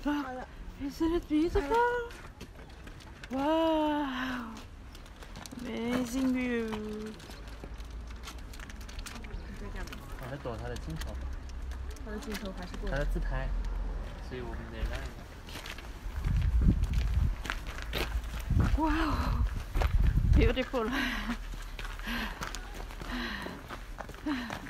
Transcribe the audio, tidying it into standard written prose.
Look, isn't it beautiful? Wow, amazing view. 我在躲他的镜头， 他的镜头还是过他的自拍，所以我们得让一下。 Wow, beautiful.